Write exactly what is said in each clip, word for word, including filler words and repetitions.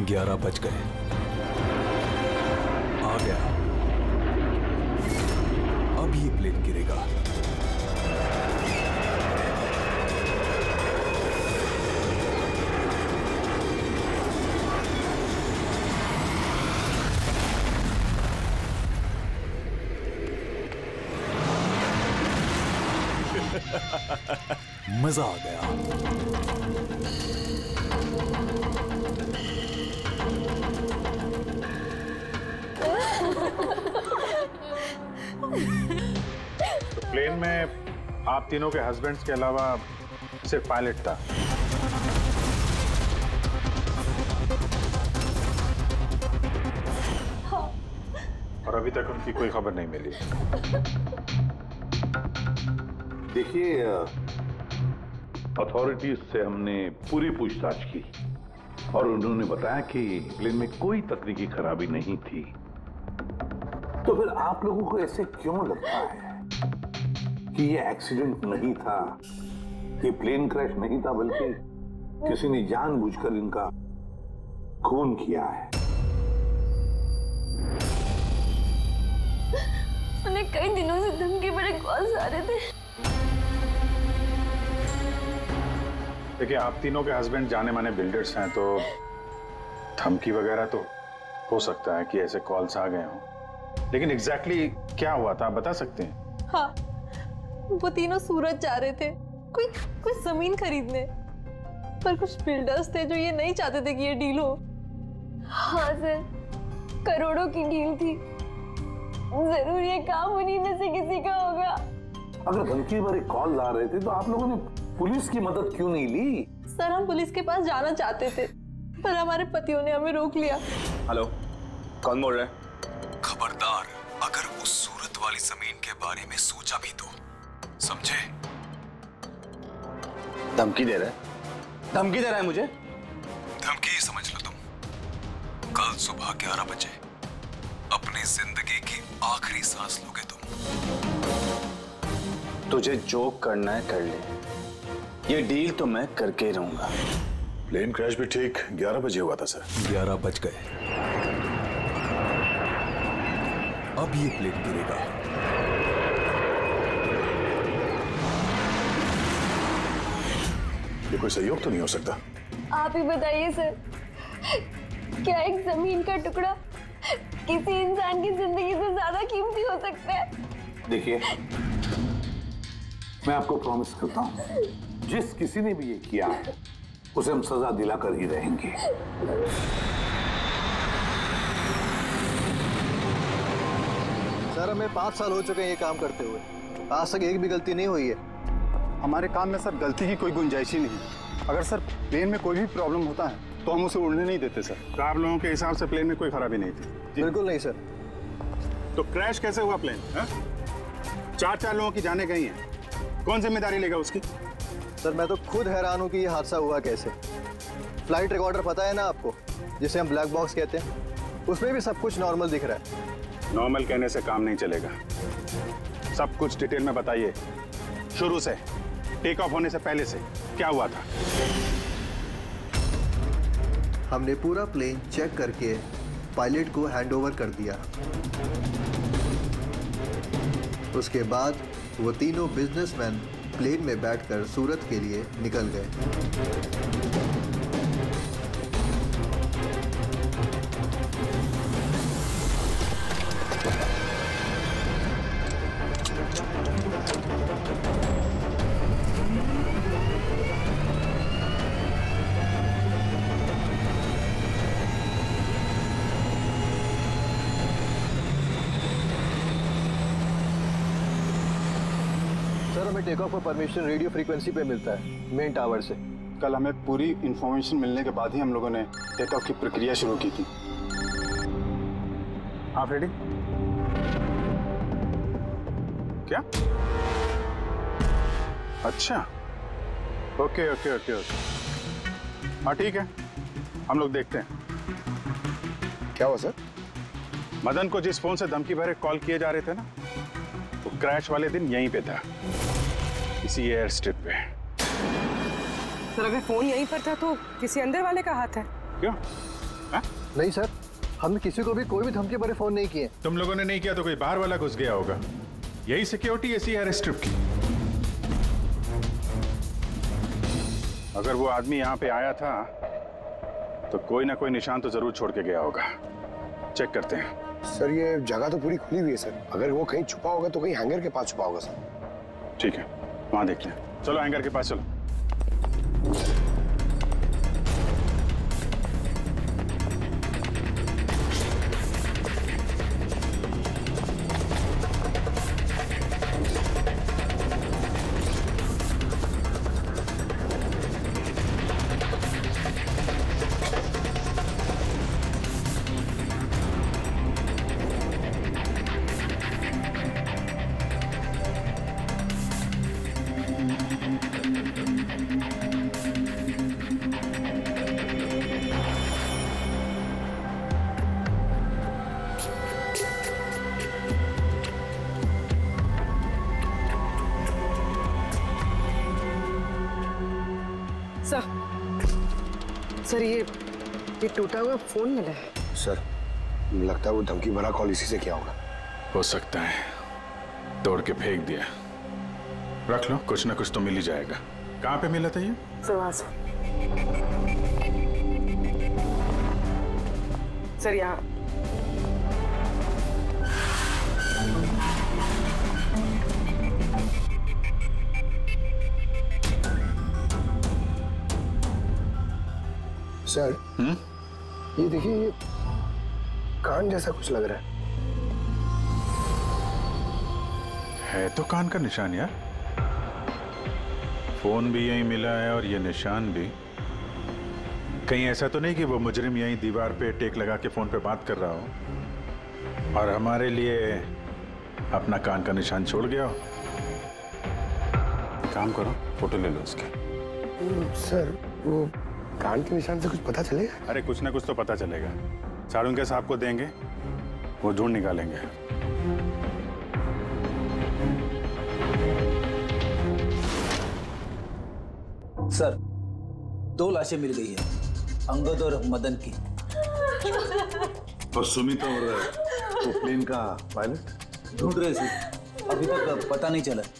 ग्यारह बज गए। आ गया। अब ये प्लेन गिरेगा। मजा आ गया। तो प्लेन में आप तीनों के हस्बैंड्स के अलावा सिर्फ पायलट था। हाँ। और अभी तक उनकी कोई खबर नहीं मिली। देखिए, अथॉरिटीज से हमने पूरी पूछताछ की और उन्होंने बताया कि प्लेन में कोई तकनीकी खराबी नहीं थी। तो फिर आप लोगों को ऐसे क्यों लगता है कि ये एक्सीडेंट नहीं था, कि प्लेन क्रैश नहीं था, बल्कि किसी ने जानबूझकर इनका खून किया है? हमें कई दिनों से धमकी बड़े कॉल्स आ रहे थे। देखिए, आप तीनों के हस्बैंड जाने माने बिल्डर्स हैं, तो धमकी वगैरह तो हो सकता है कि ऐसे कॉल्स आ गए हों, लेकिन एग्जैक्टली exactly क्या हुआ था आप बता सकते हैं? हाँ, वो तीनों सूरत जा रहे थे कोई कोई जमीन खरीदने, पर कुछ बिल्डर्स थे जो ये नहीं चाहते थे कि ये डील हो। हाँ सर, करोड़ों की डील थी, जरूर ये काम उन्हीं में से किसी का होगा। अगर धमकी भरे कॉल आ रहे थे तो आप लोगों ने पुलिस की मदद क्यों नहीं ली? सर, हम पुलिस के पास जाना चाहते थे, पर हमारे पतियों ने हमें रोक लिया। हेलो, कौन बोल रहा है? खबरदार, अगर उस सूरत वाली जमीन के बारे में सोचा भी तो, समझे? धमकी दे रहा है? धमकी दे रहा है मुझे? धमकी ही समझ लो तुम। कल सुबह ग्यारह बजे अपनी जिंदगी की आखिरी सांस लोगे तुम। तुझे जो करना है कर ले, ये डील तो मैं करके ही रहूंगा। प्लेन क्रैश भी ठीक ग्यारह बजे हुआ था सर। ग्यारह बज गए। अब ये प्लेन गिरेगा। ये कोई सहयोग तो नहीं हो सकता? आप ही बताइए सर, क्या एक जमीन का टुकड़ा किसी इंसान की जिंदगी से ज्यादा कीमती हो सकता है? देखिए, मैं आपको प्रॉमिस करता हूं, जिस किसी ने भी ये किया है उसे हम सजा दिलाकर ही रहेंगे। सर, हमें पाँच साल हो चुके हैं ये काम करते हुए, आज तक एक भी गलती नहीं हुई है। हमारे काम में सर गलती की कोई गुंजाइश ही नहीं। अगर सर प्लेन में कोई भी प्रॉब्लम होता है तो हम उसे उड़ने नहीं देते सर। तो आप लोगों के हिसाब से प्लेन में कोई खराबी नहीं थी? बिल्कुल नहीं सर। तो क्रैश कैसे हुआ प्लेन? हा? चार चार लोगों की जानें गई हैं, कौन जिम्मेदारी लेगा उसकी? सर, मैं तो खुद हैरान हूँ कि ये हादसा हुआ कैसे। फ्लाइट रिकॉर्डर पता है ना आपको, जिसे हम ब्लैक बॉक्स कहते हैं, उसमें भी सब कुछ नॉर्मल दिख रहा है। नॉर्मल कहने से काम नहीं चलेगा, सब कुछ डिटेल में बताइए, शुरू से, टेक ऑफ होने से पहले से क्या हुआ था? हमने पूरा प्लेन चेक करके पायलट को हैंडओवर कर दिया। उसके बाद वो तीनों बिजनेसमैन प्लेन में बैठकर सूरत के लिए निकल गए। टेक ऑफ का परमिशन रेडियो फ्रीक्वेंसी पे मिलता है, मेन टावर से। कल हमें पूरी इंफॉर्मेशन मिलने के बाद ही हम लोगों ने टेक ऑफ की प्रक्रिया शुरू की थी। आप रेडी? क्या? अच्छा, ओके ओके ओके ओके, हाँ ठीक है, हम लोग देखते हैं। क्या हुआ सर? मदन को जिस फोन से धमकी भरे कॉल किए जा रहे थे ना, वो क्रैश वाले दिन यहीं पे था, इसी एयर स्ट्रिप पे। सर, अगर फोन यहीं पर था तो किसी अंदर वाले का हाथ है। क्यों? हा? नहीं सर, हमने किसी को भी कोई भी धमकी भरे फोन नहीं किए। तुम लोगों ने नहीं किया तो कोई बाहर वाला घुस गया होगा। यही सिक्योरिटी ऐसी है स्ट्रिप की। अगर वो आदमी यहाँ पे आया था तो कोई ना कोई निशान तो जरूर छोड़ के गया होगा। चेक करते हैं। सर ये जगह तो पूरी खुली हुई है सर, अगर वो कहीं छुपा होगा तो कहीं हैंगर के पास छुपा होगा सर। ठीक है, वहां देख लें। चलो हैंगर के पास चलो। सर सर ये ये टूटा हुआ फोन मिला है। सर लगता है वो धमकी भरा कॉल इसी से किया होगा। हो सकता है तोड़ के फेंक दिया। रख लो, कुछ ना कुछ तो मिल ही जाएगा। कहाँ पे मिला था ये? सर सर यहाँ सर हम्म ये देखिए, ये कान जैसा कुछ लग रहा है। है तो कान का निशान यार। फोन भी यहीं मिला है और ये निशान भी। कहीं ऐसा तो नहीं कि वो मुजरिम यहीं दीवार पे टेक लगा के फोन पे बात कर रहा हो और हमारे लिए अपना कान का निशान छोड़ गया हो। काम करो, फोटो ले लो उसके। सर वो कान के निशान से कुछ पता चलेगा? अरे कुछ ना कुछ तो पता चलेगा। साड़ुंके साहब को देंगे, वो ढूंढ निकालेंगे। सर दो लाशें मिल गई है, अंगद और मदन की। और सुमित और वो प्लेन का पायलट ढूंढ रहे थे, अभी तक पता नहीं चला।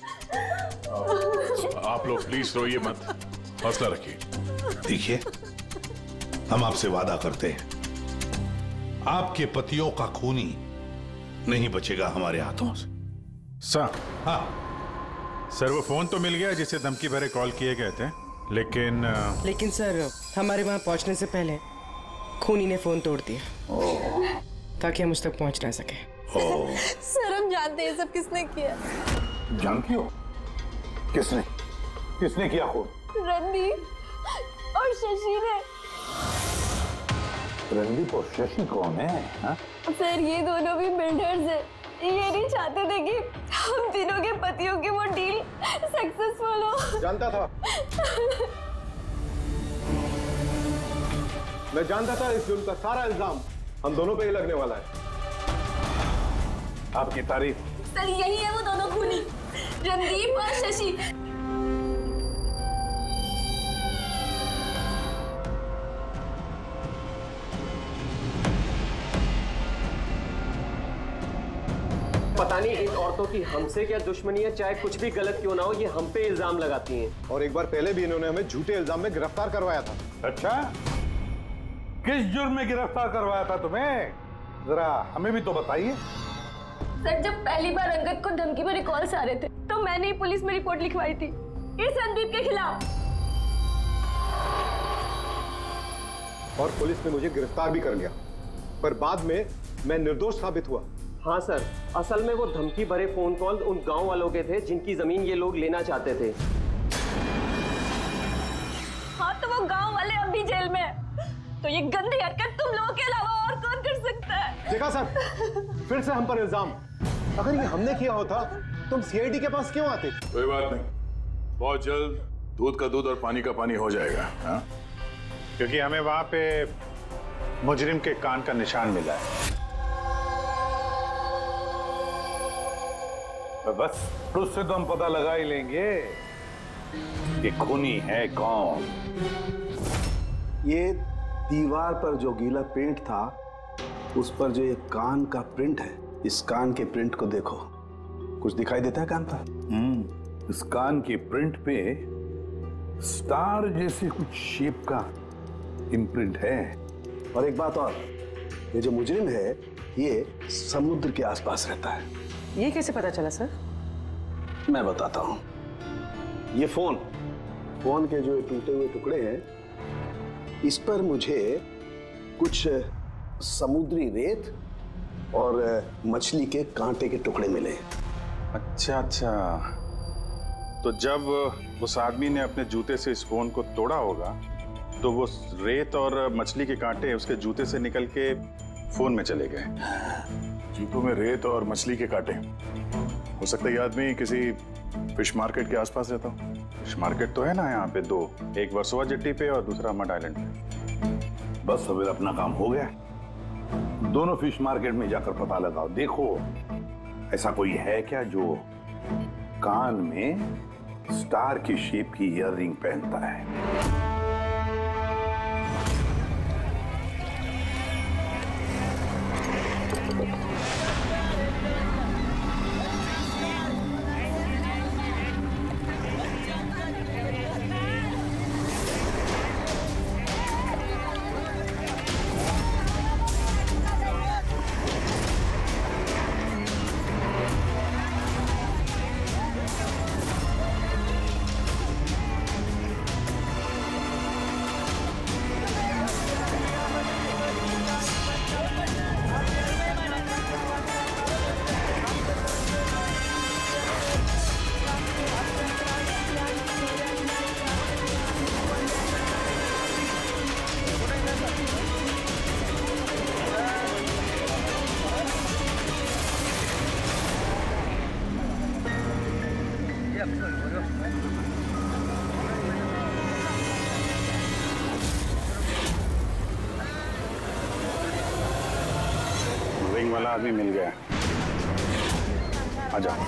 आप लोग प्लीज रोइए मत, हौसला रखिए। देखिए हम आपसे वादा करते हैं, आपके पतियों का खूनी नहीं बचेगा हमारे हाथों से। सर हाँ सर वो फोन तो मिल गया जिससे धमकी भरे कॉल किए गए थे, लेकिन लेकिन सर हमारे वहां पहुंचने से पहले खूनी ने फोन तोड़ दिया ताकि हम उस तक पहुंच ना सके। सर हम जानते हैं सब किसने किया। जानती हो किसने किसने किया खून? रणदीप और शशि ने। रणदीप और शशि कौन है? हा? सर ये दोनों भी बिल्डर्स हैं। ये नहीं चाहते थे कि हम तीनों के पतियों की वो डील सक्सेसफुल हो। जानता था मैं जानता था इस जुर्म का सारा इल्जाम हम दोनों पे ही लगने वाला है। आपकी तारीफ। सर यही है वो दोनों खूनी, रणदीप और शशि। पता नहीं इन औरतों की हमसे क्या दुश्मनी है, चाहे कुछ भी गलत क्यों ना हो, ये हम पे इल्जाम लगाती हैं। और एक बार पहले भी इन्होंने हमें झूठे इल्जाम में गिरफ्तार करवाया था। अच्छा, किस जुर्म में गिरफ्तार करवाया था तुम्हें? जरा हमें भी तो बताइए। सर जब पहली बार अंगद को धमकी भरे कॉल्स आ रहे थे तो मैंने ही पुलिस में रिपोर्ट लिखवाई थी इस रणदीप के खिलाफ, और पुलिस ने मुझे गिरफ्तार भी कर लिया, पर बाद में मैं निर्दोष साबित हुआ। हाँ सर, असल में वो धमकी भरे फोन कॉल उन गांव वालों के थे जिनकी जमीन ये लोग लेना चाहते थे। हाँ तो वो गांव वाले अब भी जेल में हैं। तो ये गंदी हरकत तुम लोगों के अलावा और कौन कर सकता है? देखा सर, फिर से हम पर इल्जाम। अगर ये हमने किया होता तुम सीआईडी के पास क्यों आते? कोई बात नहीं, बहुत जल्द दूध का दूध और पानी का पानी हो जाएगा। हाँ? क्योंकि हमें वहां पे मुजरिम के कान का निशान मिला है। तो बस उससे तो हम पता लगा ही लेंगे कि खूनी है कौन। ये दीवार पर जो गीला पेंट था उस पर जो ये कान का प्रिंट है, इस कान के प्रिंट को देखो। कुछ दिखाई देता है कान पर? हम्म, इस कान के प्रिंट पे स्टार जैसे कुछ शेप का इम्प्रिंट है। और एक बात और, ये जो मुजरिम है ये समुद्र के आसपास रहता है। ये कैसे पता चला सर? मैं बताता हूं। ये फोन फोन के जो टूटे हुए टुकड़े हैं, इस पर मुझे कुछ समुद्री रेत और मछली के कांटे के टुकड़े मिले। अच्छा अच्छा, तो जब उस आदमी ने अपने जूते से इस फोन को तोड़ा होगा तो वो रेत और मछली के कांटे उसके जूते से निकल के फोन में चले गए। जूतों में रेत और मछली के कांटे, हो सकता है ये आदमी किसी फिश मार्केट के आसपास रहता हो। फिश मार्केट तो है ना यहाँ पे दो, एक वर्सोवा जेट्टी पे और दूसरा मड आइलैंड पे। बस अब अपना काम हो गया। दोनों फिश मार्केट में जाकर पता लगाओ, देखो ऐसा कोई है क्या जो कान में स्टार की शेप की ईयररिंग पहनता है। रिंग वाला आदमी मिल गया। आजा।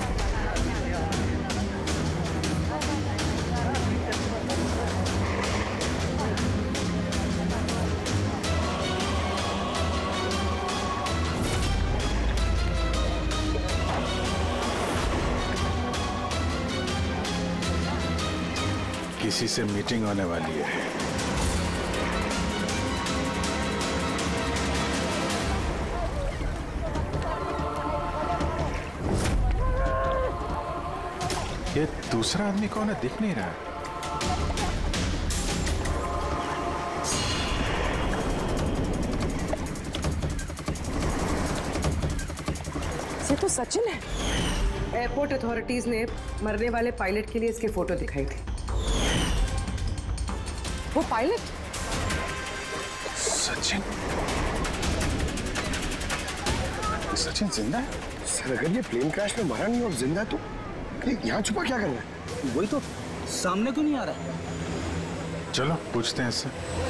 किसी से मीटिंग होने वाली है। ये दूसरा आदमी कौन है, दिख नहीं रहा। ये तो सचिन है। एयरपोर्ट अथॉरिटीज ने मरने वाले पायलट के लिए इसके फोटो दिखाई थी। वो पायलट सचिन सचिन जिंदा है? सर अगर ये प्लेन क्रैश में मरा नहीं और जिंदा है तो यहाँ छुपा क्या कर रहा है? वही तो सामने क्यों नहीं आ रहा? चलो पूछते हैं इससे।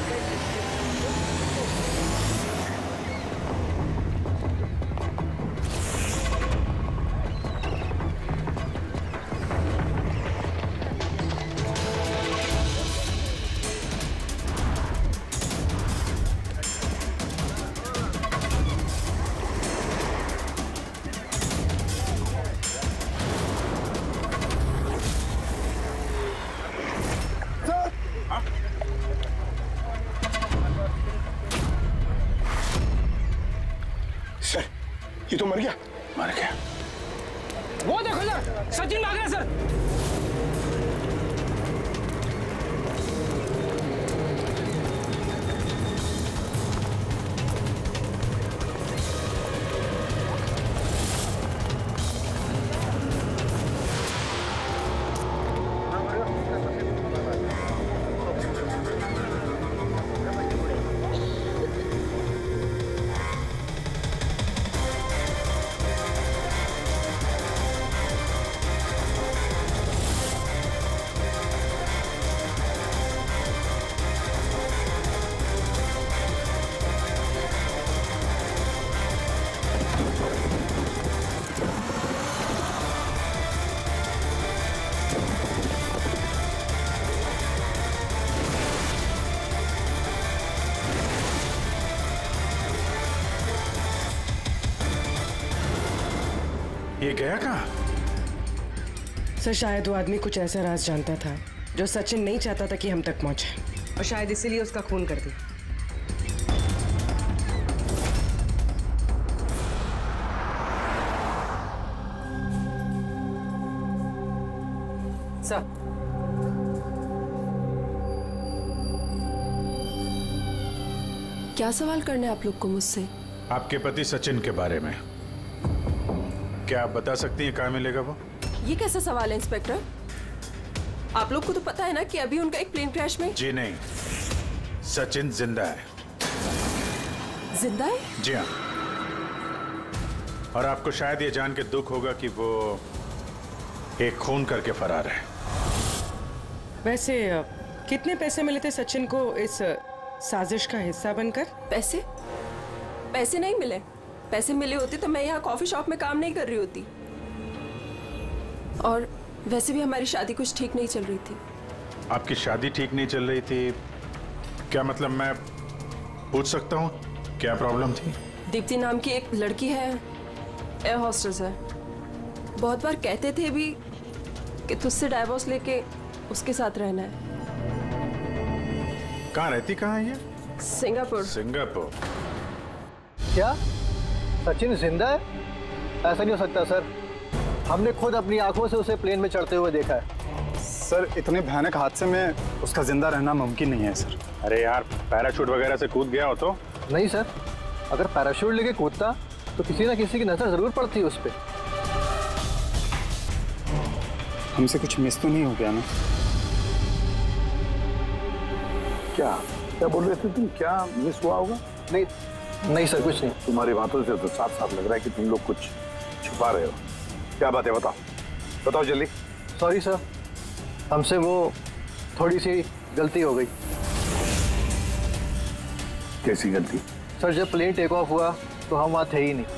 सर ये तो मर गया। मर गया। वो देखो सर, सचिन भाग रहा है सर। ये गया कहाँ? सर शायद वो आदमी कुछ ऐसा राज जानता था जो सचिन नहीं चाहता था कि हम तक पहुंचे, और शायद इसीलिए उसका खून कर दिया। सर, क्या सवाल करना है आप लोग को मुझसे? आपके पति सचिन के बारे में। क्या आप बता सकती हैं कहाँ मिलेगा वो? ये कैसा सवाल है इंस्पेक्टर? आप लोग को तो पता है ना कि अभी उनका एक प्लेन क्रैश में। जी नहीं, सचिन जिंदा है। जिंदा है? जी हाँ। और आपको शायद ये जान के दुख होगा कि वो एक खून करके फरार है। वैसे कितने पैसे मिले थे सचिन को इस साजिश का हिस्सा बनकर? पैसे? पैसे नहीं मिले। पैसे मिले होते तो मैं यहाँ कॉफी शॉप में काम नहीं कर रही होती। और वैसे भी हमारी शादी कुछ ठीक नहीं चल रही थी। आपकी शादी ठीक नहीं चल रही थी? क्या मतलब, मैं पूछ सकता हूँ क्या प्रॉब्लम थी? दीप्ति नाम की एक लड़की है, एयर होस्टेस है। बहुत बार कहते थे भी कि तुझसे डाइवोर्स लेके उसके साथ रहना है। कहाँ रहती कहाँ है ये? सिंगापुर। सिंगापुर। क्या सचिन जिंदा है? ऐसा नहीं हो सकता सर, हमने खुद अपनी आंखों से उसे प्लेन में चढ़ते हुए देखा है। सर इतने भयानक हादसे में उसका जिंदा रहना मुमकिन नहीं है सर। अरे यार, पैराशूट वगैरह से कूद गया हो तो? नहीं सर, अगर पैराशूट लेके कूदता तो किसी ना किसी की नजर जरूर पड़ती उस पर। हमसे कुछ मिस तो नहीं हो गया ना? क्या क्या बोल रहे थे तुम? क्या मिस हुआ होगा? नहीं नहीं सर, कुछ नहीं। तुम्हारी बातों से तो साफ साफ लग रहा है कि तुम लोग कुछ छुपा रहे हो। क्या बात है, बताओ बताओ जल्दी। सॉरी सर, हमसे वो थोड़ी सी गलती हो गई। कैसी गलती? सर जब प्लेन टेक ऑफ हुआ तो हम वहाँ थे ही नहीं।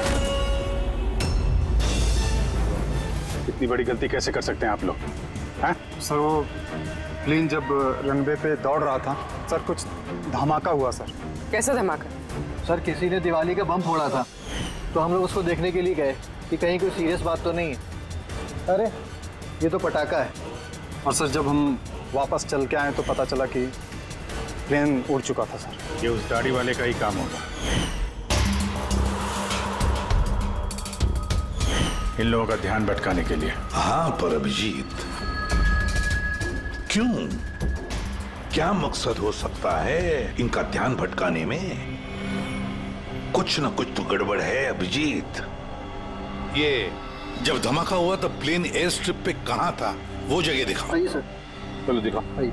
इतनी बड़ी गलती कैसे कर सकते हैं आप लोग? हैं? सर वो प्लेन जब रनवे पे दौड़ रहा था सर, कुछ धमाका हुआ सर। कैसा धमाका? सर किसी ने दिवाली का बम फोड़ा था, तो हम लोग उसको देखने के लिए गए कि कहीं कोई सीरियस बात तो नहीं है। अरे ये तो पटाखा है। और सर जब हम वापस चल के आए तो पता चला कि प्लेन उड़ चुका था सर। ये उस दाढ़ी वाले का ही काम होगा। इन लोगों का ध्यान भटकाने के लिए। हाँ पर अभिजीत, क्यों? क्या मकसद हो सकता है इनका ध्यान भटकाने में? कुछ न कुछ तो गड़बड़ है अभिजीत। ये जब धमाका हुआ तब प्लेन एयर स्ट्रिप पे कहाँ था, वो जगह दिखाओ। आइए सर। चलो दिखाओ। आइए।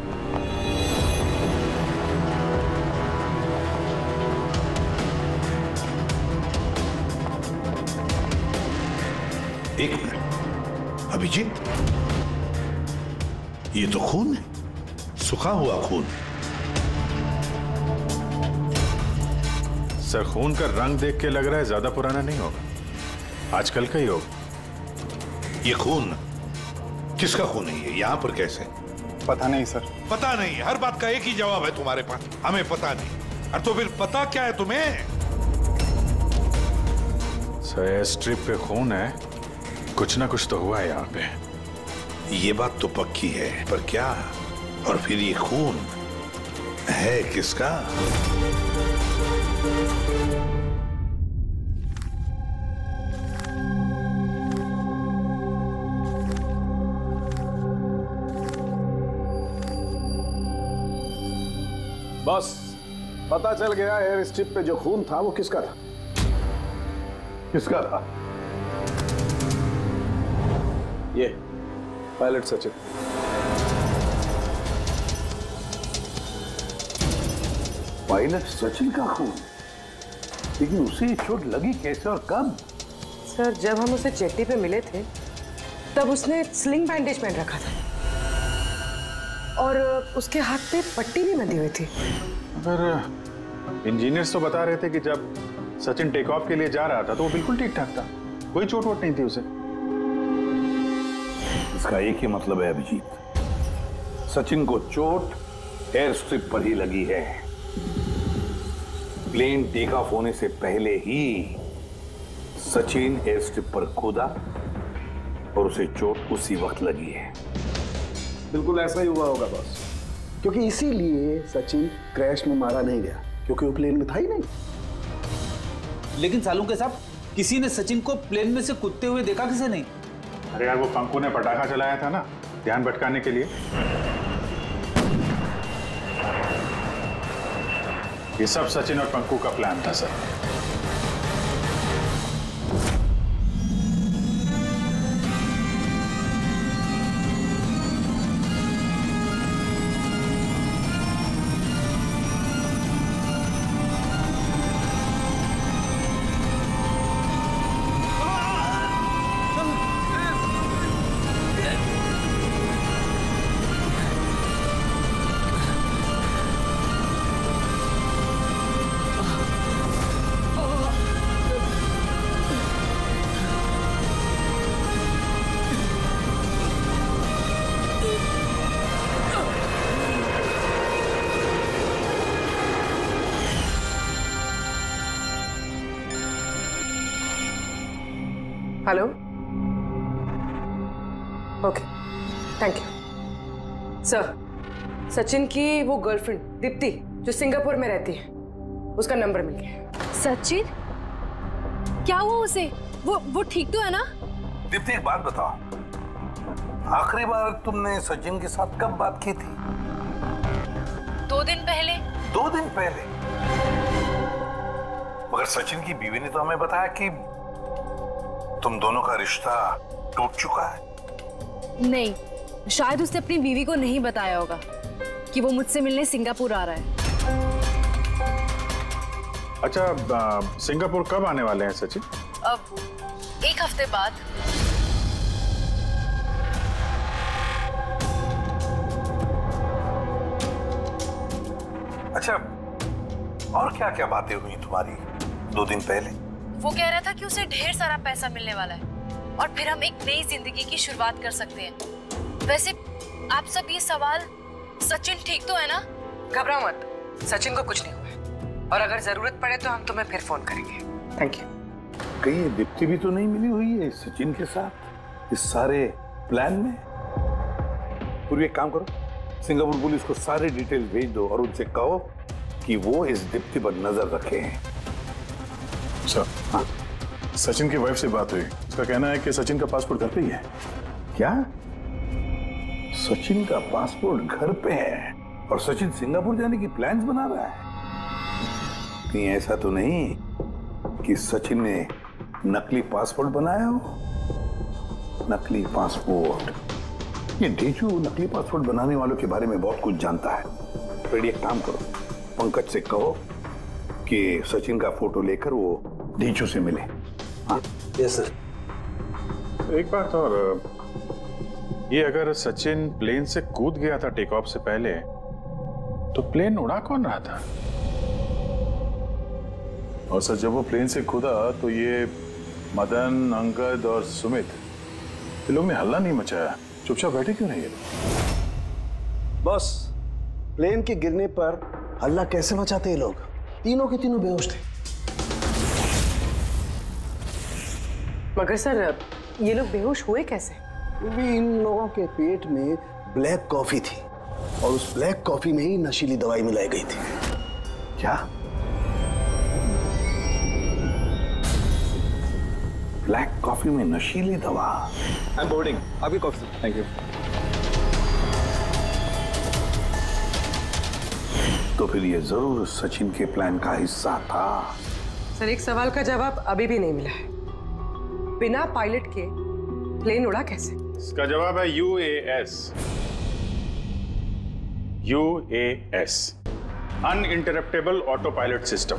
एक मिनट अभिजीत, ये तो खून है, सूखा हुआ खून। सर खून का रंग देख के लग रहा है ज्यादा पुराना नहीं होगा, आजकल का ही होगा। ये खून किसका खून है? ये यहाँ पर कैसे? पता नहीं सर। पता नहीं? हर बात का एक ही जवाब है तुम्हारे पास, हमें पता नहीं। और तो फिर पता क्या है तुम्हें? सर एयर स्ट्रिप पे खून है, कुछ ना कुछ तो हुआ है यहाँ पे। ये बात तो पक्की है, पर क्या? और फिर ये खून है किसका? बस पता चल गया, एयर स्ट्रिप पे जो खून था वो किसका था? किसका था? ये पायलट सचिन। पायलट सचिन का खून? लेकिन उसे चोट लगी कैसे और कब? सर जब हम उसे जेट्टी पे मिले थे तब उसने स्लिंग बैंडेज पहन रखा था और उसके हाथ पे पट्टी भी बंधी हुई थी। पर इंजीनियर्स तो बता रहे थे कि जब सचिन टेक ऑफ के लिए जा रहा था तो वो बिल्कुल ठीक ठाक था, कोई चोट वोट नहीं थी उसे। इसका एक ही मतलब है अभिजीत, सचिन को चोट एयर स्ट्रिप पर ही लगी है। प्लेन टेक ऑफ होने से पहले ही सचिन एयर स्ट्रिप पर कूदा और उसे चोट उसी वक्त लगी है। बिल्कुल ऐसा ही हुआ होगा बॉस, क्योंकि इसीलिए सचिन क्रैश में मारा नहीं गया, क्योंकि वो प्लेन में था ही नहीं। लेकिन सालू के साहब, किसी ने सचिन को प्लेन में से कूदते हुए देखा किसे नहीं? अरे यार वो पंकु ने पटाखा चलाया था ना, ध्यान भटकाने के लिए। ये सब सचिन और पंकु का प्लान था sir. Hello, okay, thank you sir. Sachin की वो गर्लफ्रेंड दीप्ति जो सिंगापुर में रहती है, उसका नंबर मिल गया। सचिन, क्या हुआ उसे? वो वो ठीक तो है ना? दीप्ति एक बात बताओ, आखिरी बार तुमने सचिन के साथ कब बात की थी? दो दिन पहले। दो दिन पहले? मगर सचिन की बीवी ने तो हमें बताया कि तुम दोनों का रिश्ता टूट चुका है। नहीं, शायद उसने अपनी बीवी को नहीं बताया होगा कि वो मुझसे मिलने सिंगापुर आ रहा है। अच्छा, आ, सिंगापुर कब आने वाले हैं सचिन? अब एक हफ्ते बाद। अच्छा, और क्या क्या बातें हुई तुम्हारी दो दिन पहले? वो कह रहा था कि उसे ढेर सारा पैसा मिलने वाला है और फिर हम एक नई जिंदगी की शुरुआत कर सकते हैं। वैसे आप सब ये सवाल, सचिन ठीक तो है ना? घबराओ मत, सचिन को कुछ नहीं हुआ है और अगर जरूरत पड़े तो हम तुम्हें फिर फोन करेंगे। Thank you. कहीं ये दीप्ति भी तो नहीं मिली हुई है सचिन के साथ इस सारे प्लान में? पूरी एक काम करो, सिंगापुर पुलिस को सारी डिटेल भेज दो और उनसे कहो कि वो इस दीप्ति पर नजर रखे हैं। सर, हाँ? सचिन की वाइफ से बात हुई, उसका कहना है कि सचिन का पासपोर्ट घर पे ही है। क्या? सचिन का पासपोर्ट घर पे है और सचिन सिंगापुर जाने की प्लान्स बना रहा है? कहीं ऐसा तो नहीं कि सचिन ने नकली पासपोर्ट बनाया हो? नकली पासपोर्ट, ये ढीचू नकली पासपोर्ट बनाने वालों के बारे में बहुत कुछ जानता है। फिर एक काम करो, पंकज से कहो कि सचिन का फोटो लेकर वो ढीचू से मिले। हाँ? Yes sir. एक बात और, ये अगर सचिन प्लेन से कूद गया था टेक ऑफ से पहले, तो प्लेन उड़ा कौन रहा था? और सर, जब वो प्लेन से कूदा तो ये मदन, अंगद और सुमित, ये लोग ने हल्ला नहीं मचाया, चुपचाप बैठे क्यों नहीं? बॉस, प्लेन के गिरने पर हल्ला कैसे मचाते ये लोग? तीनों के तीनों बेहोश थे। मगर सर, ये लोग बेहोश हुए कैसे? भी इन लोगों के पेट में ब्लैक कॉफी थी और उस ब्लैक कॉफी में ही नशीली दवाई मिलाई गई थी। क्या? ब्लैक कॉफी में नशीली दवा? आई एम बोर्डिंग, आपकी कॉफी। Thank you. तो फिर ये जरूर सचिन के प्लान का हिस्सा था। सर, एक सवाल का जवाब अभी भी नहीं मिला है। बिना पायलट के प्लेन उड़ा कैसे? इसका जवाब है U A S. U A S, uninterruptible autopilot system.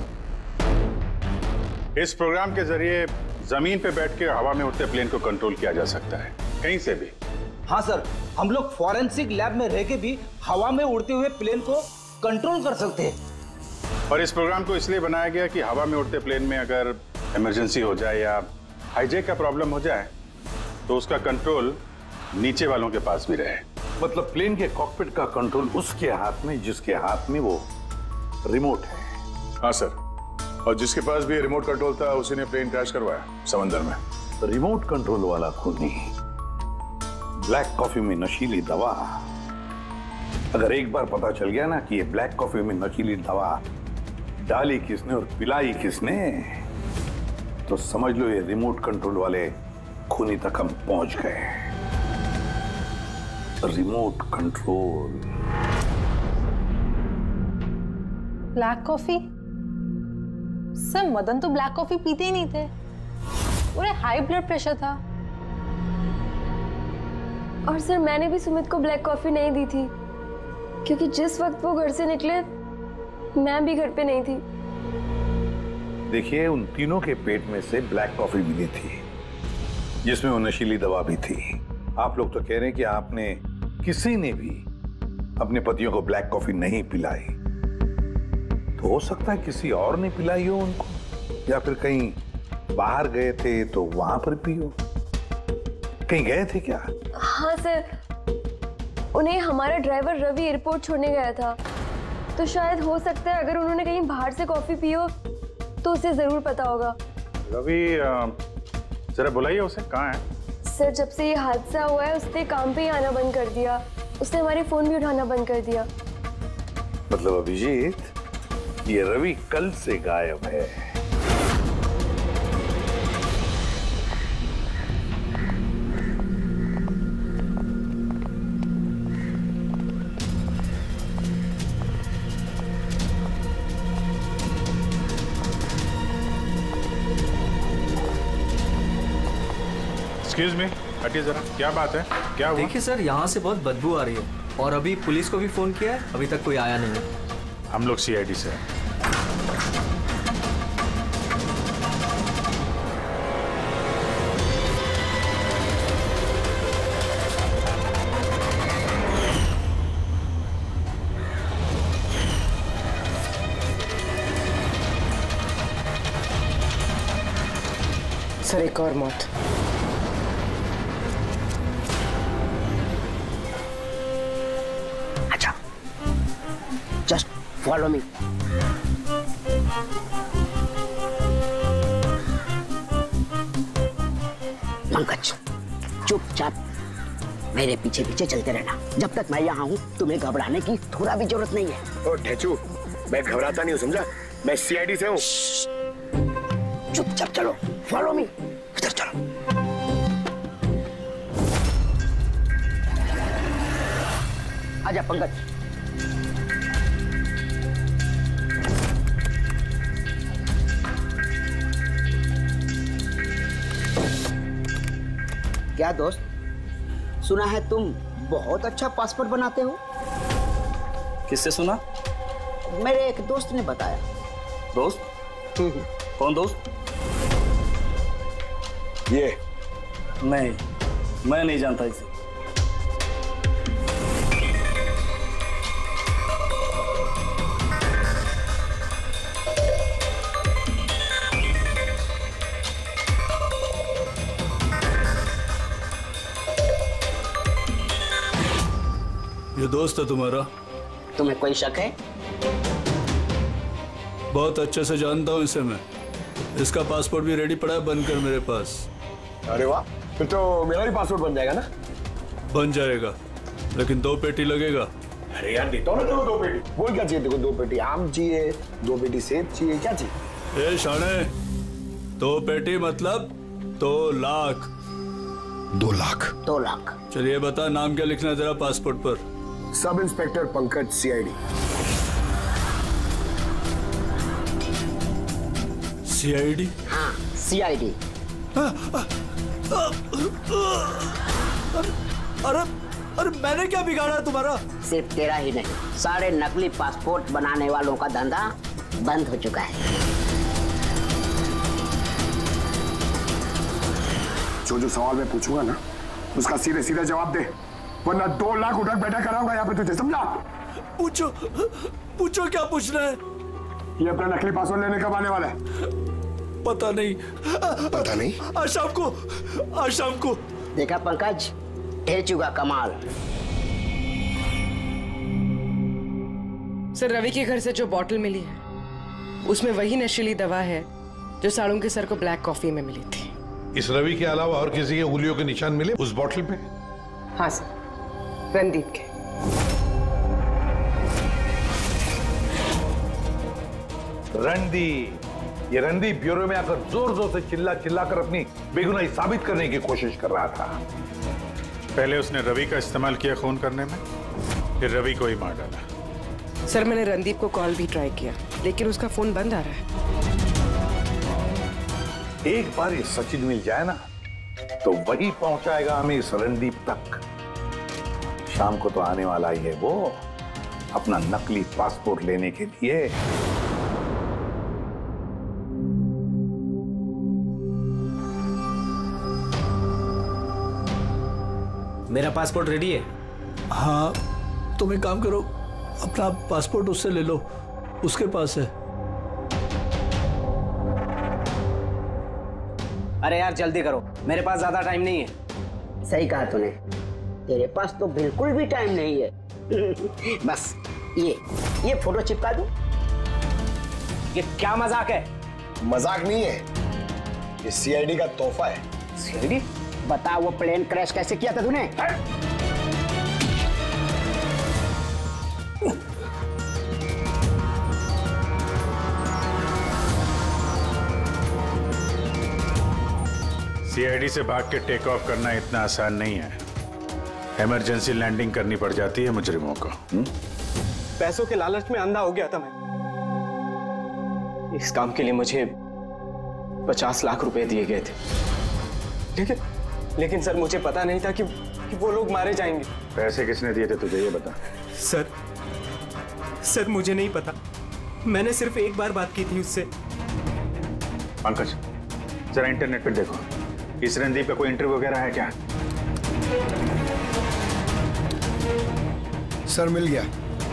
इस प्रोग्राम के जरिए जमीन पे बैठ के हवा में उड़ते प्लेन को कंट्रोल किया जा सकता है, कहीं से भी। हाँ सर, हम लोग फॉरेंसिक लैब में रह के भी हवा में उड़ते हुए प्लेन को कंट्रोल कर सकते हैं। और इस प्रोग्राम को इसलिए बनाया गया कि हवा में उड़ते प्लेन में अगर इमरजेंसी हो जाए या हाईजैक का प्रॉब्लम हो जाए तो उसका कंट्रोल नीचे वालों के पास भी रहे। मतलब प्लेन के कॉकपिट का कंट्रोल उसके हाथ में जिसके हाथ में वो रिमोट है। हाँ सर, और जिसके पास भी रिमोट कंट्रोल था उसी ने प्लेन क्रैश करवाया समंदर में। रिमोट कंट्रोल वाला खूनी, ब्लैक कॉफी में नशीली दवा। अगर एक बार पता चल गया ना कि ये ब्लैक कॉफी में नशीली दवा डाली किसने और पिलाई किसने, तो समझ लो ये रिमोट कंट्रोल वाले खूनी तक हम पहुंच गए। Remote control. Black coffee? Sir Madan तो ब्लैक कॉफी पीते ही नहीं थे, उन्हें हाई ब्लड प्रेशर था। और सर मैंने भी सुमित को ब्लैक कॉफी नहीं दी थी, क्योंकि जिस वक्त वो घर से निकले मैं भी घर पे नहीं थी। देखिए, उन तीनों के पेट में से ब्लैक कॉफी मिली थी जिसमें वो नशीली दवा भी थी। आप लोग तो कह रहे हैं कि आपने किसी ने भी अपने पतियों को ब्लैक कॉफी नहीं पिलाई, तो हो सकता है किसी और ने पिलाई हो उनको, या फिर कहीं बाहर गए थे तो वहां पर पी हो। कहीं गए थे क्या? हाँ सर, उन्हें हमारा ड्राइवर रवि एयरपोर्ट छोड़ने गया था, तो शायद हो सकता है अगर उन्होंने कहीं बाहर से कॉफी पी हो तो उसे जरूर पता होगा। रवि जरा बुलाइए उसे, कहाँ है? सर जब से ये हादसा हुआ है उसने काम पे ही आना बंद कर दिया, उसने हमारे फोन भी उठाना बंद कर दिया। मतलब अभिजीत, ये रवि कल से गायब है। एक्सक्यूज मी, हटिए जरा, क्या बात है, क्या हुआ? देखिए सर, यहाँ से बहुत बदबू आ रही है और अभी पुलिस को भी फोन किया है, अभी तक कोई आया नहीं है। हम लोग सीआईडी से हैं। सर एक और मौत। अच्छा, जस्ट फॉलो मी। पंकज, चुपचाप मेरे पीछे पीछे चलते रहना। जब तक मैं यहाँ हूँ तुम्हें घबराने की थोड़ा भी जरूरत नहीं है। ओ ठेचू, मैं घबराता नहीं हूँ, समझा? मैं सीआईडी से हूँ। चुपचाप चलो, फॉलो मी। इधर चलो। आजा पंकज। क्या दोस्त, सुना है तुम बहुत अच्छा पासपोर्ट बनाते हो? किससे सुना? मेरे एक दोस्त ने बताया। दोस्त? कौन दोस्त? ये नहीं, मैं नहीं जानता इसे। ये दोस्त है तुम्हारा? तुम्हें कोई शक है? बहुत अच्छे से जानता हूँ इसे मैं। इसका पासपोर्ट भी रेडी पड़ा है बनकर मेरे पास। अरे वाह, फिर तो मेरा भी पासपोर्ट बन जाएगा ना? बन जाएगा, लेकिन दो पेटी लगेगा। अरे यार देता हूँ ना देखो दो पेटी। बोल क्या चाहिए देखो? दो पेटी आम चाहिए, दो पेटी सेब चाहिए, क्या चाहिए? ए शाने, दो पेटी मतलब दो लाख। दो लाख? दो लाख। चलिए बता, नाम क्या लिखना है तेरा पासपोर्ट पर? Sub inspector Pankaj, CID. CID? हाँ, सीआईडी। अरे अरे मैंने क्या बिगाड़ा तुम्हारा? सिर्फ तेरा ही नहीं, सारे नकली पासपोर्ट बनाने वालों का धंधा बंद हो चुका है। जो जो सवाल मैं पूछूंगा ना, उसका सीधे सीधे जवाब दे, वरना दो लाख उठक बैठा कराऊंगा यहाँ पे तुझे, समझा? पूछो पूछो, क्या पूछना है? ये अपना नकली पासपोर्ट लेने कब आने वाला है? पता नहीं। पता नहीं? आज शाम को, आज शाम को। देखा पंकज, ठेचू का कमाल। सर रवि के घर से जो बॉटल मिली है उसमें वही नशीली दवा है जो साड़ू के सर को ब्लैक कॉफी में मिली थी। इस रवि के अलावा और किसी के उंगलियों के निशान मिले उस बॉटल पे? हाँ सर, रणदीप के। रणदीप, ये रणदीप ब्यूरो में आकर जोर जोर से चिल्ला चिल्ला कर अपनी बेगुनाही साबित करने की कोशिश कर रहा था। पहले उसने रवि का इस्तेमाल किया खून करने में, फिर रवि को ही मार डाला। सर मैंने रणदीप को कॉल भी ट्राई किया, लेकिन उसका फोन बंद आ रहा है। एक बार ये सचिन मिल जाए ना, तो वही पहुंचाएगा हमें इस रणदीप तक। शाम को तो आने वाला ही है वो, अपना नकली पासपोर्ट लेने के लिए। मेरा पासपोर्ट रेडी है। हाँ, तुम एक काम करो, अपना पासपोर्ट उससे ले लो, उसके पास है। अरे यार जल्दी करो, मेरे पास ज्यादा टाइम नहीं है। सही कहा तूने, तेरे पास तो बिल्कुल भी टाइम नहीं है। बस ये ये फोटो चिपका दूं। ये क्या मजाक है? मजाक नहीं है, ये सीआईडी का तोहफा है। सीआईडी? बता वो प्लेन क्रैश कैसे किया था तूने? सीआईडी से भाग के टेक ऑफ करना इतना आसान नहीं है। इमरजेंसी लैंडिंग करनी पड़ जाती है मुजरिमों को। हुँ? पैसों के लालच में अंधा हो गया था मैं। इस काम के लिए मुझे पचास लाख रुपए दिए गए थे, लेकिन लेकिन सर मुझे पता नहीं था कि, कि वो लोग मारे जाएंगे। पैसे किसने दिए थे तुझे, ये बता। सर सर मुझे नहीं पता, मैंने सिर्फ एक बार बात की थी उससे। पंकज, जरा इंटरनेट पर देखो, इस रणदीप का कोई इंटरव्यू वगैरह है क्या? सर मिल गया।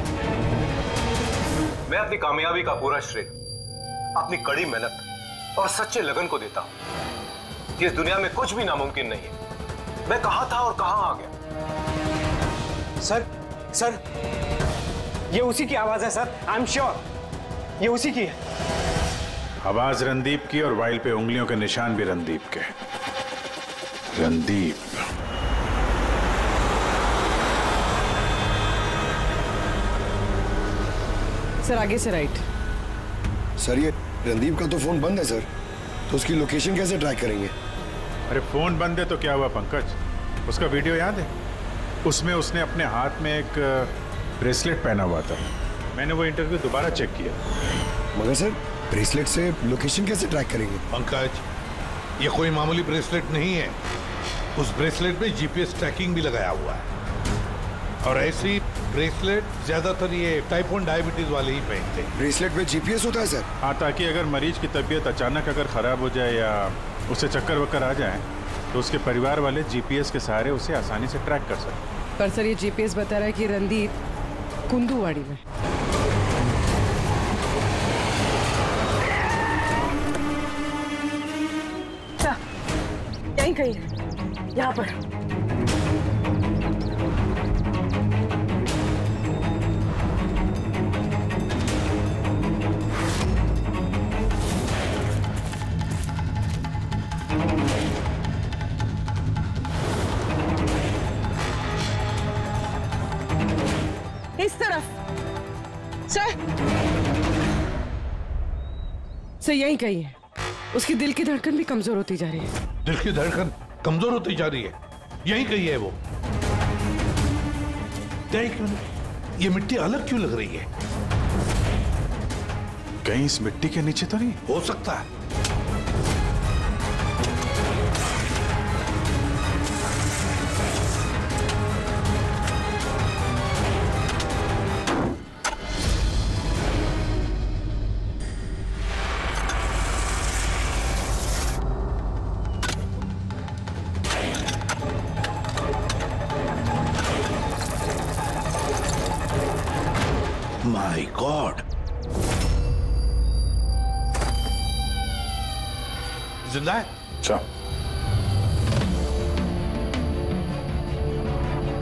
मैं अपनी कामयाबी का पूरा श्रेय अपनी कड़ी मेहनत और सच्चे लगन को देता हूं। इस दुनिया में कुछ भी नामुमकिन नहीं है। मैं कहां था और कहां आ गया। सर सर ये उसी की आवाज है सर, आई एम श्योर ये उसी की है। आवाज रणदीप की और वाइल पे उंगलियों के निशान भी रणदीप के। रणदीप सर आगे से राइट। सर ये रणदीप का तो फोन बंद है सर, तो उसकी लोकेशन कैसे ट्रैक करेंगे? अरे फोन बंद है तो क्या हुआ पंकज, उसका वीडियो याद है? उसमें उसने अपने हाथ में एक ब्रेसलेट पहना हुआ था। मैंने वो इंटरव्यू दोबारा चेक किया। मगर सर ब्रेसलेट से लोकेशन कैसे ट्रैक करेंगे? पंकज, ये कोई मामूली ब्रेसलेट नहीं है। उस ब्रेसलेट में जीपीएस ट्रैकिंग भी लगाया हुआ है, और ऐसी ब्रेसलेट ज्यादातर ये टाइप वन डायबिटीज वाले ही पहनते हैं। ब्रेसलेट में जीपीएस होता है सर? हाँ, ताकि अगर मरीज की तबीयत अचानक अगर खराब हो जाए या उसे चक्कर वक्कर आ जाए तो उसके परिवार वाले जीपीएस के सहारे उसे आसानी से ट्रैक कर सकते। पर सर ये जीपीएस बता रहा है कि रणदीप कुंदूवाड़ी में। यहीं कहीं, यहाँ पर। इस तरफ सर, सर यहीं कहीं है। उसकी दिल की धड़कन भी कमजोर होती जा रही है। दिल की धड़कन कमजोर होती जा रही है, यहीं कहीं है वो। देख क्यों नहीं, ये मिट्टी अलग क्यों लग रही है? कहीं इस मिट्टी के नीचे तो नहीं हो सकता है। My God! जिंदा है? अच्छा।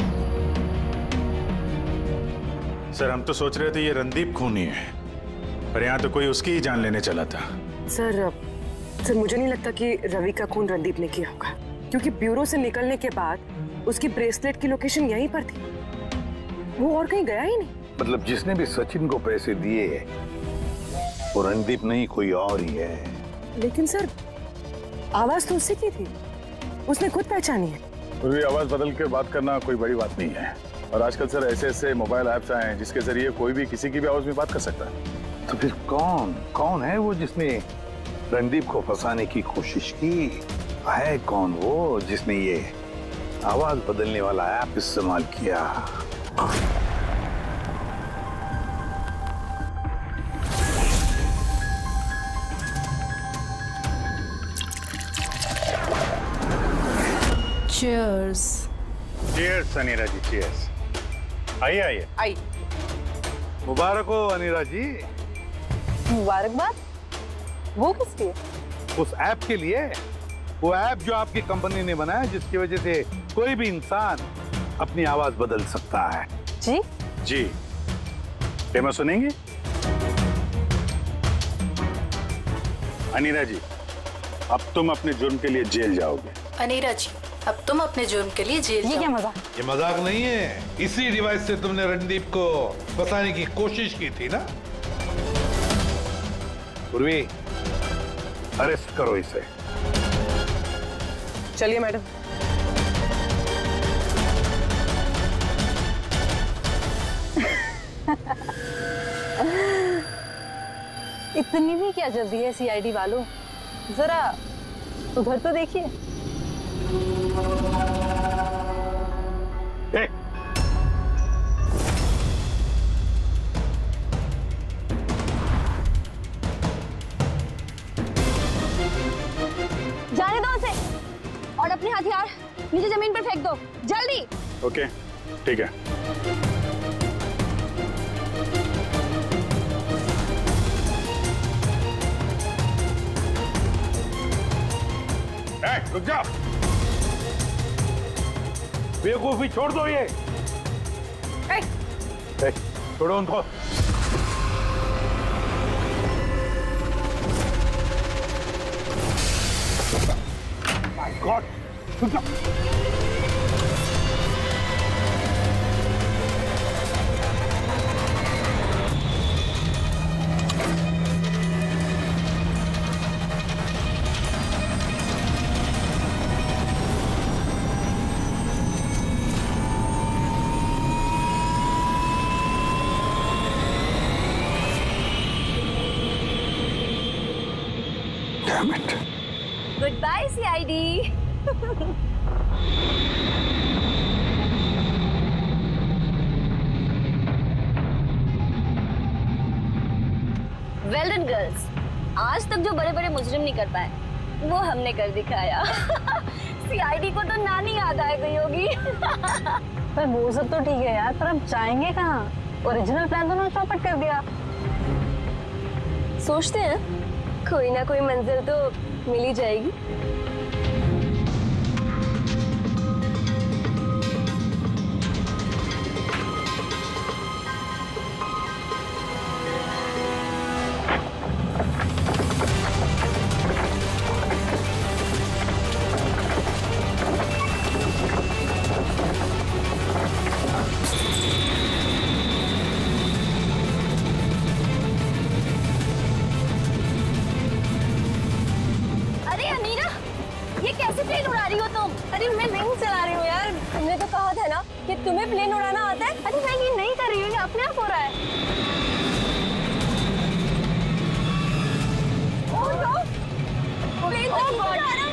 सर हम तो सोच रहे थे ये रणदीप खूनी है, पर यहाँ तो कोई उसकी ही जान लेने चला था। सर सर मुझे नहीं लगता कि रवि का खून रणदीप ने किया होगा, क्योंकि ब्यूरो से निकलने के बाद उसकी ब्रेसलेट की लोकेशन यहीं पर थी, वो और कहीं गया ही नहीं। मतलब जिसने भी सचिन को पैसे दिए वो रणदीप नहीं, कोई और ही है। लेकिन सर आवाज तो उसी की थी, उसने खुद पहचानी है। फिर भी आवाज बदल के बात करना कोई बड़ी बात नहीं है। और आजकल सर ऐसे ऐसे मोबाइल ऐप्स आए हैं जिसके जरिए कोई भी किसी की भी आवाज में बात कर सकता है। तो फिर कौन कौन है वो जिसने रणदीप को फंसाने की कोशिश की? है कौन वो जिसने ये आवाज बदलने वाला ऐप इस्तेमाल किया? Cheers. Cheers Anira ji, cheers. आइए आइए। आई। मुबारक हो अनीरा जी। मुबारकबाद? वो किसकी है? उस ऐप के लिए, वो ऐप जो आपकी कंपनी ने बनाया जिसकी वजह से कोई भी इंसान अपनी आवाज बदल सकता है। जी जी। डेमो सुनेंगे? अनीरा जी, अब तुम अपने जुर्म के लिए जेल जाओगे। अनीरा जी, अब तुम अपने जुर्म के लिए जेल ये क्या मजाक? ये मजाक नहीं है। इसी डिवाइस से तुमने रणदीप को फंसाने की कोशिश की थी ना? पूर्वी, अरेस्ट करो इसे। चलिए मैडम। इतनी भी क्या जल्दी है सीआईडी वालों? जरा उधर तो देखिए। जाने दो उसे और अपने हथियार नीचे जमीन पर फेंक दो, जल्दी। ओके, ठीक है। ए, रुक जाओ। बेवकूफी छोड़ दो ये। ए, ए, छोड़ो उनको। माय गॉड, रुक जाओ। Damn it. Goodbye C I D. Well done girls. आज तक जो बड़े बड़े मुजरिम नहीं कर पाए वो हमने कर दिखाया। सीआईडी को तो नानी याद आ गई होगी। पर वो सब तो ठीक है यार, पर हम जाएंगे कहाँ? ओरिजिनल प्लान तो ना चौपट कर दिया। सोचते हैं कोई ना कोई मंजिल तो मिल ही जाएगी। कि तुम्हें प्लेन उड़ाना आता है? अरे मैं ये नहीं कर रही हूँ, ये अपने आप हो रहा है। ओह नो, प्लेन तो नहीं उड़ा रहा।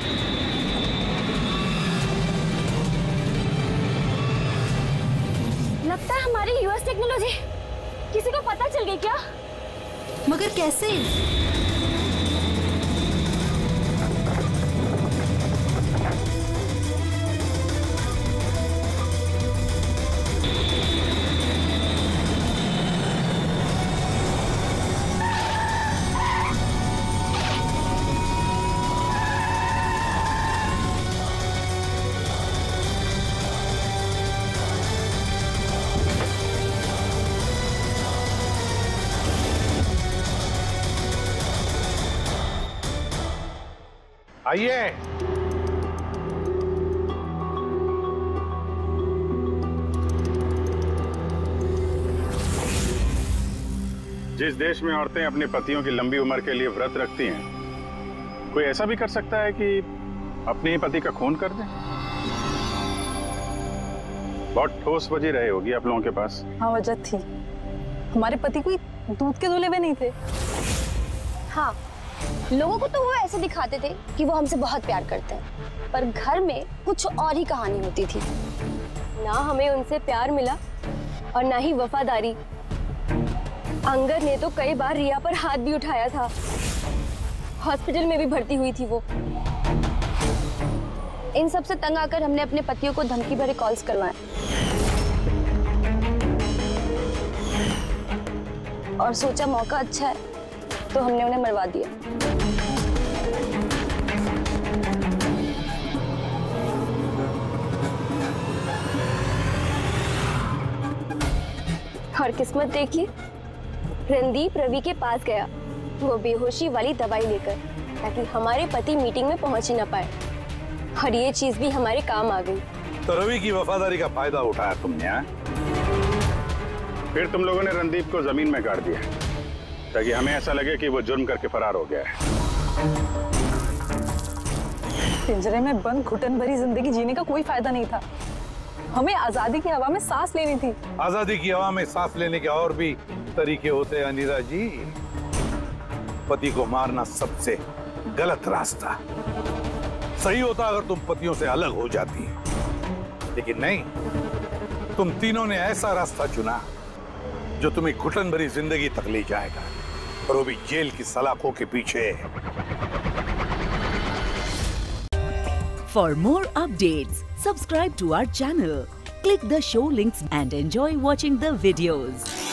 लगता है हमारी यूएस टेक्नोलॉजी किसी को पता चल गई क्या? मगर कैसे? आइए। जिस देश में औरतें अपने पतियों की लंबी उम्र के लिए व्रत रखती हैं, कोई ऐसा भी कर सकता है कि अपने ही पति का खून कर दे? बहुत ठोस वजह रहे होगी आप लोगों के पास। हाँ, वजह थी। हमारे पति कोई दूध के धुले हुए नहीं थे। हाँ, लोगों को तो वो ऐसे दिखाते थे कि वो हमसे बहुत प्यार करते हैं, पर घर में कुछ और ही कहानी होती थी। ना हमें उनसे प्यार मिला और ना ही वफादारी। अंगद ने तो कई बार रिया पर हाथ भी उठाया था। हॉस्पिटल में भी भर्ती हुई थी वो। इन सब से तंग आकर हमने अपने पतियों को धमकी भरे कॉल्स करवाए और सोचा मौका अच्छा है तो हमने उन्हें मरवा दिया। और किस्मत देखिए, रणदीप रवि के पास गया, वो बेहोशी वाली दवाई लेकर, ताकि हमारे पति मीटिंग में पहुंच ही ना पाए। और ये चीज भी हमारे काम आ गई। तो रवि की वफादारी का फायदा उठाया तुमने? हाँ? फिर तुम लोगों ने रणदीप को जमीन में गाड़ दिया ताकि हमें ऐसा लगे कि वो जुर्म करके फरार हो गया है। पिंजरे में बंद घुटन भरी जिंदगी जीने का कोई फायदा नहीं था। हमें आजादी की हवा में सांस लेनी थी। आजादी की हवा में सांस लेने के और भी तरीके होते हैं अनीता जी। पति को मारना सबसे गलत रास्ता। सही होता अगर तुम पतियों से अलग हो जाती, लेकिन नहीं, तुम तीनों ने ऐसा रास्ता चुना जो तुम्हें घुटन भरी जिंदगी तक ले जाएगा, और वो भी जेल की सलाखों के पीछे। For more updates, subscribe to our channel, click the show links and enjoy watching the videos.